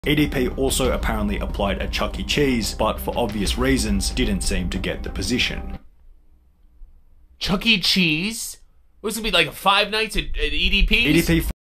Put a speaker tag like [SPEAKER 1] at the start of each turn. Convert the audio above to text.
[SPEAKER 1] EDP also apparently applied at Chuck E. Cheese, but for obvious reasons didn't seem to get the position.
[SPEAKER 2] Chuck E. Cheese? Was it gonna be like 5 nights at EDP?
[SPEAKER 1] EDP